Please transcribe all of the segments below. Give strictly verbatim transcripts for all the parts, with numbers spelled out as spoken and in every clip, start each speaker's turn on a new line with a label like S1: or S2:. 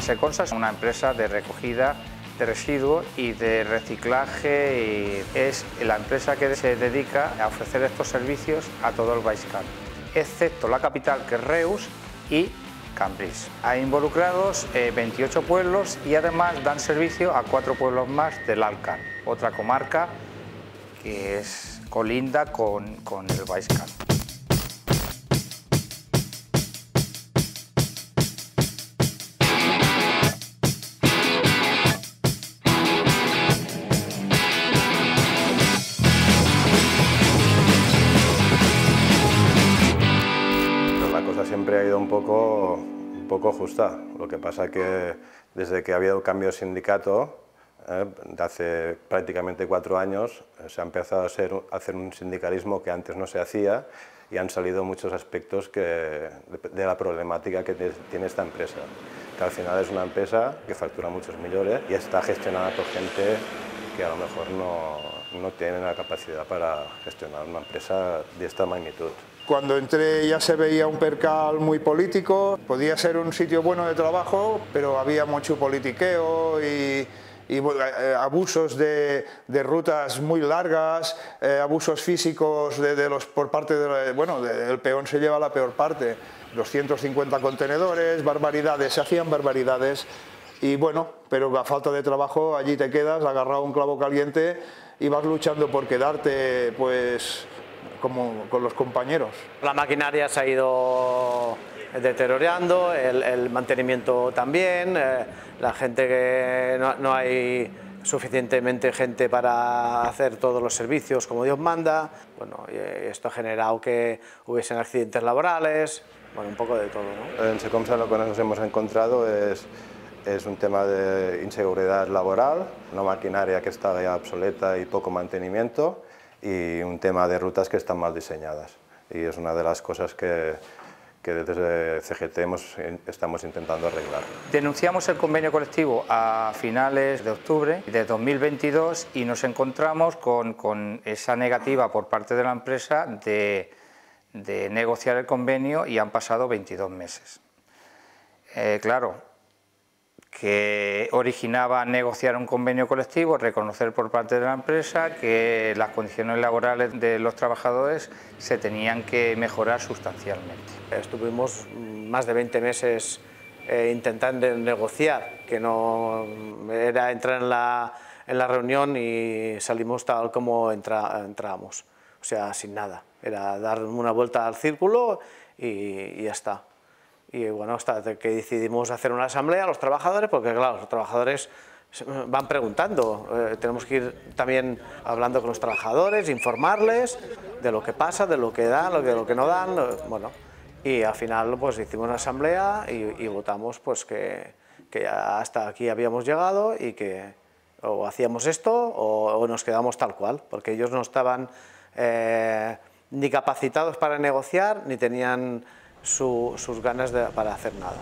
S1: Seconsa es una empresa de recogida de residuos y de reciclaje, y es la empresa que se dedica a ofrecer estos servicios a todo el Baix Camp, excepto la capital, que es Reus, y Cambrils. Hay involucrados eh, veintiocho pueblos y además dan servicio a cuatro pueblos más del Alt Camp, otra comarca que es colinda con, con el Baix Camp.
S2: Siempre ha ido un poco, un poco justa. Lo que pasa que desde que ha habido cambio de sindicato, eh, de hace prácticamente cuatro años, eh, se ha empezado a, ser, a hacer un sindicalismo que antes no se hacía, y han salido muchos aspectos que, de, de la problemática que tiene esta empresa, que al final es una empresa que factura muchos millones y está gestionada por gente que a lo mejor no, no tiene la capacidad para gestionar una empresa de esta magnitud.
S3: Cuando entré ya se veía un percal muy político, podía ser un sitio bueno de trabajo, pero había mucho politiqueo y, y eh, abusos de, de rutas muy largas, eh, abusos físicos de, de los, por parte del bueno, de, el peón se lleva la peor parte, doscientos cincuenta contenedores, barbaridades, se hacían barbaridades. Y bueno, pero a falta de trabajo allí te quedas agarrado a un clavo caliente y vas luchando por quedarte, pues, como con los compañeros.
S4: La maquinaria se ha ido deteriorando, el, el mantenimiento también, eh, la gente que no, no hay suficientemente gente para hacer todos los servicios como Dios manda. Bueno, y esto ha generado que hubiesen accidentes laborales, bueno, un poco de todo, ¿no?
S2: En Seconsa lo que nos hemos encontrado es Es un tema de inseguridad laboral, una maquinaria que está ya obsoleta y poco mantenimiento, y un tema de rutas que están mal diseñadas. Y es una de las cosas que, que desde C G T hemos, estamos intentando arreglar.
S1: Denunciamos el convenio colectivo a finales de octubre de dos mil veintidós y nos encontramos con, con esa negativa por parte de la empresa de, de negociar el convenio, y han pasado veintidós meses. Eh, claro, que originaba negociar un convenio colectivo, reconocer por parte de la empresa que las condiciones laborales de los trabajadores se tenían que mejorar sustancialmente.
S4: Estuvimos más de veinte meses eh, intentando negociar, que no era entrar en la, en la reunión y salimos tal como entra, entrábamos, o sea, sin nada. Era dar una vuelta al círculo y, y ya está. Y bueno, hasta que decidimos hacer una asamblea a los trabajadores, porque claro, los trabajadores van preguntando, eh, tenemos que ir también hablando con los trabajadores, informarles de lo que pasa, de lo que dan, de lo que no dan, bueno, y al final pues hicimos una asamblea y, y votamos pues que, que hasta aquí habíamos llegado y que o hacíamos esto o, o nos quedamos tal cual, porque ellos no estaban eh, ni capacitados para negociar, ni tenían Su, sus ganas de, para hacer nada.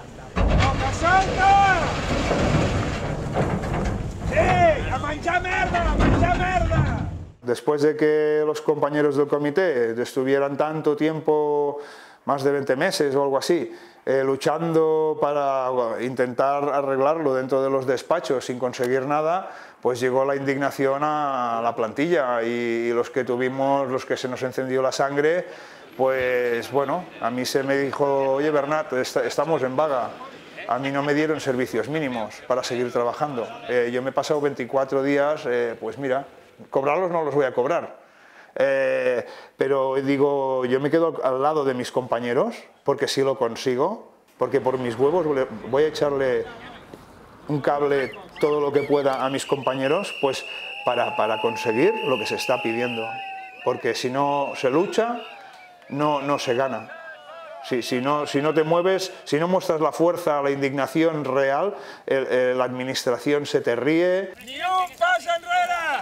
S3: ¡Sí! ¡A manchar merda! ¡A manchar merda! Después de que los compañeros del comité estuvieran tanto tiempo, más de veinte meses o algo así, eh, luchando para intentar arreglarlo dentro de los despachos sin conseguir nada, pues llegó la indignación a la plantilla, y, y los que tuvimos, los que se nos encendió la sangre, pues bueno, a mí se me dijo, oye Bernat, est estamos en vaga, a mí no me dieron servicios mínimos para seguir trabajando, eh, yo me he pasado veinticuatro días, eh, pues mira, cobrarlos no los voy a cobrar, eh, pero digo, yo me quedo al lado de mis compañeros, porque si lo consigo, porque por mis huevos voy a echarle un cable todo lo que pueda a mis compañeros, pues para, para conseguir lo que se está pidiendo, porque si no se lucha, No, no se gana. Si, si, no, si no te mueves, si no muestras la fuerza, la indignación real, el, el, la administración se te ríe. ¡Ni un paso enrere!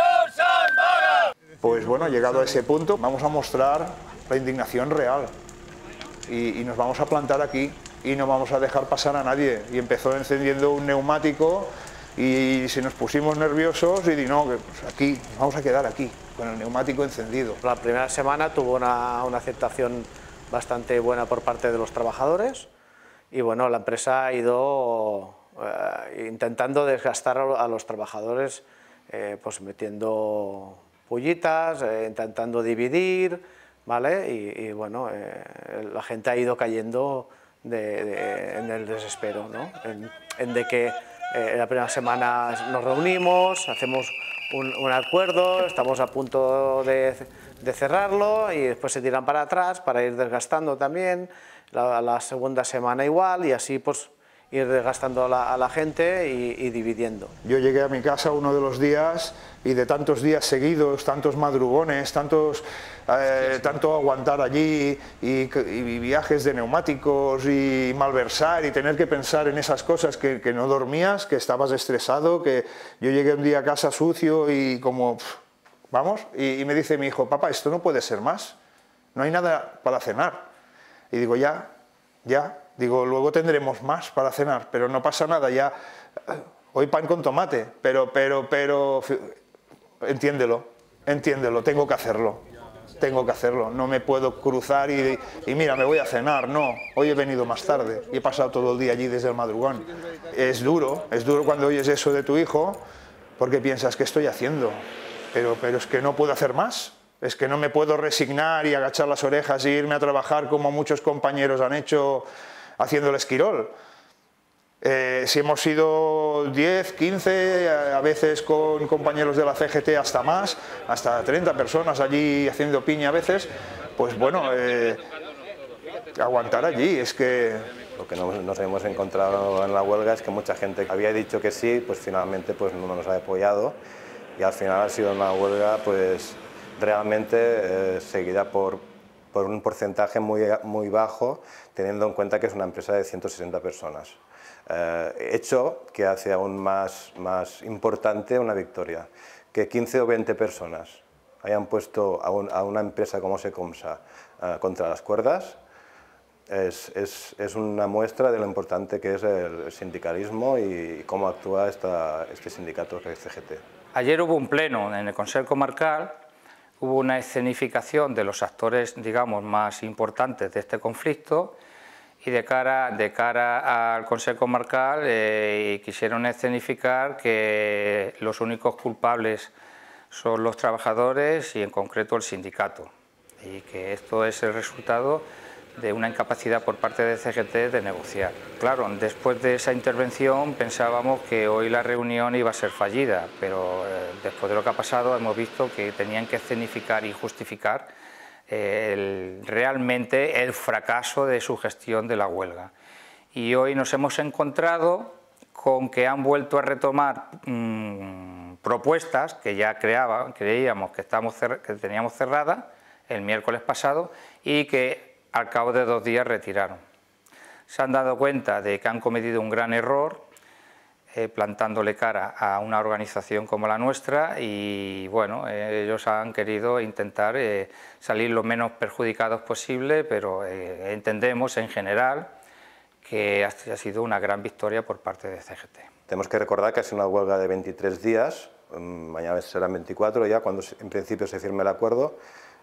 S3: Pues bueno, llegado a ese punto, vamos a mostrar la indignación real y, y nos vamos a plantar aquí y no vamos a dejar pasar a nadie. Y empezó encendiendo un neumático y si nos pusimos nerviosos y di no, que pues aquí, vamos a quedar aquí, con el neumático encendido.
S4: La primera semana tuvo una, una aceptación bastante buena por parte de los trabajadores y bueno, la empresa ha ido eh, intentando desgastar a los trabajadores, eh, pues metiendo pullitas, eh, intentando dividir, ¿vale? Y, y bueno, eh, la gente ha ido cayendo de, de, en el desespero, ¿no? En, en de que eh, la primera semana nos reunimos, hacemos un, un acuerdo, estamos a punto de, de cerrarlo y después se tiran para atrás para ir desgastando también, la, la segunda semana igual y así pues ir desgastando a la, a la gente y, y dividiendo.
S3: Yo llegué a mi casa uno de los días y de tantos días seguidos, tantos madrugones, tantos, eh, sí, sí. tanto aguantar allí y, y viajes de neumáticos y malversar y tener que pensar en esas cosas que, que no dormías, que estabas estresado, que yo llegué un día a casa sucio y como, pff, vamos, y, y me dice mi hijo, papá, esto no puede ser más, no hay nada para cenar. Y digo, ya, ya. Digo, luego tendremos más para cenar, pero no pasa nada, ya, hoy pan con tomate, pero, pero, pero, entiéndelo, entiéndelo, tengo que hacerlo, tengo que hacerlo, no me puedo cruzar y, y mira, me voy a cenar, no, hoy he venido más tarde y he pasado todo el día allí desde el madrugón. Es duro, es duro cuando oyes eso de tu hijo, porque piensas, ¿qué estoy haciendo? Pero, pero es que no puedo hacer más. Es que no me puedo resignar y agachar las orejas e irme a trabajar como muchos compañeros han hecho haciendo el esquirol. Eh, si hemos sido diez, quince, a veces con compañeros de la C G T hasta más, hasta treinta personas allí haciendo piña a veces, pues bueno, eh, aguantar allí, es que...
S2: Lo que nos hemos encontrado en la huelga es que mucha gente que había dicho que sí, pues finalmente pues no nos ha apoyado y al final ha sido una huelga pues realmente eh, seguida por, por un porcentaje muy, muy bajo, teniendo en cuenta que es una empresa de ciento sesenta personas. Eh, hecho que hace aún más, más importante una victoria, que quince o veinte personas hayan puesto a, un, a una empresa como Secomsa eh, contra las cuerdas, es, es, es una muestra de lo importante que es el sindicalismo y cómo actúa esta, este sindicato que es C G T.
S1: Ayer hubo un pleno en el Consejo Comarcal. Hubo una escenificación de los actores, digamos, más importantes de este conflicto y de cara, de cara al Consejo Comarcal eh, quisieron escenificar que los únicos culpables son los trabajadores y en concreto el sindicato y que esto es el resultado de una incapacidad por parte de C G T de negociar. Claro, después de esa intervención pensábamos que hoy la reunión iba a ser fallida, pero eh, después de lo que ha pasado hemos visto que tenían que escenificar y justificar eh, el, realmente el fracaso de su gestión de la huelga. Y hoy nos hemos encontrado con que han vuelto a retomar mmm, propuestas que ya creaba, creíamos que, estamos que teníamos cerradas el miércoles pasado y que al cabo de dos días retiraron. Se han dado cuenta de que han cometido un gran error eh, plantándole cara a una organización como la nuestra y bueno, eh, ellos han querido intentar eh, salir lo menos perjudicados posible, pero eh, entendemos en general que ha sido una gran victoria por parte de C G T.
S2: Tenemos que recordar que ha sido una huelga de veintitrés días, mañana serán veinticuatro ya cuando en principio se firme el acuerdo,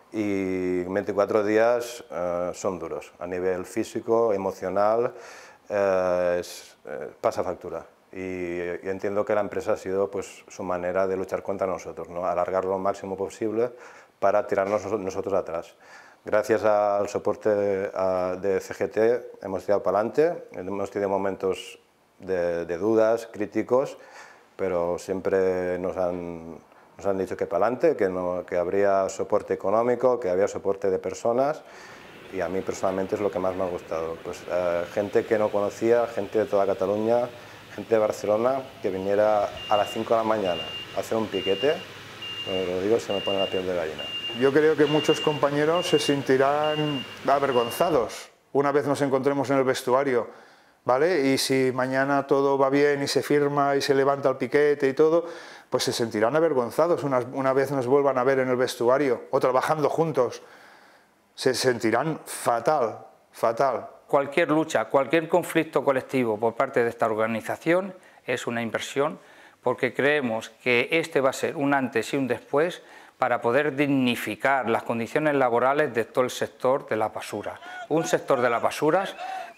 S2: y veinticuatro días eh, son duros, a nivel físico, emocional, eh, es, eh, pasa factura. Y, y entiendo que la empresa ha sido pues, su manera de luchar contra nosotros, ¿no? Alargarlo lo máximo posible para tirarnos nosotros atrás. Gracias al soporte de, de C G T hemos tirado para adelante, hemos tenido momentos de, de dudas, críticos, pero siempre nos han... Nos han dicho que para adelante, que, no, que habría soporte económico, que había soporte de personas y a mí personalmente es lo que más me ha gustado. Pues, eh, gente que no conocía, gente de toda Cataluña, gente de Barcelona, que viniera a las cinco de la mañana a hacer un piquete, bueno, lo digo, se me pone la piel de gallina.
S3: Yo creo que muchos compañeros se sentirán avergonzados una vez nos encontremos en el vestuario, ¿vale? Y si mañana todo va bien y se firma y se levanta el piquete y todo, pues se sentirán avergonzados una, una vez nos vuelvan a ver en el vestuario o trabajando juntos. Se sentirán fatal, fatal.
S1: Cualquier lucha, cualquier conflicto colectivo por parte de esta organización es una inversión porque creemos que este va a ser un antes y un después para poder dignificar las condiciones laborales de todo el sector de las basuras. Un sector de las basuras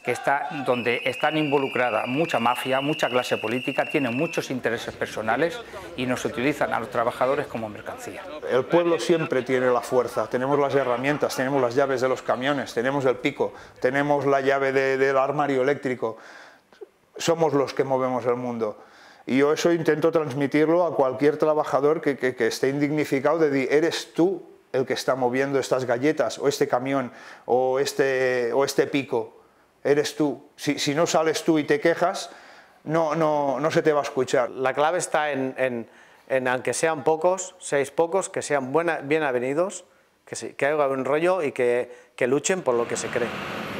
S1: que está, donde están involucradas mucha mafia, mucha clase política, tienen muchos intereses personales y nos utilizan a los trabajadores como mercancía.
S3: El pueblo siempre tiene la fuerza, tenemos las herramientas, tenemos las llaves de los camiones, tenemos el pico, tenemos la llave de, del armario eléctrico, somos los que movemos el mundo. Y yo eso intento transmitirlo a cualquier trabajador que, que, que esté indignificado de decir, eres tú el que está moviendo estas galletas, o este camión, o este, o este pico. Eres tú. Si, si no sales tú y te quejas, no, no, no se te va a escuchar.
S4: La clave está en, en, en aunque sean pocos, seáis pocos, que sean buena, bien avenidos, que, se, que hagan un rollo y que, que luchen por lo que se cree.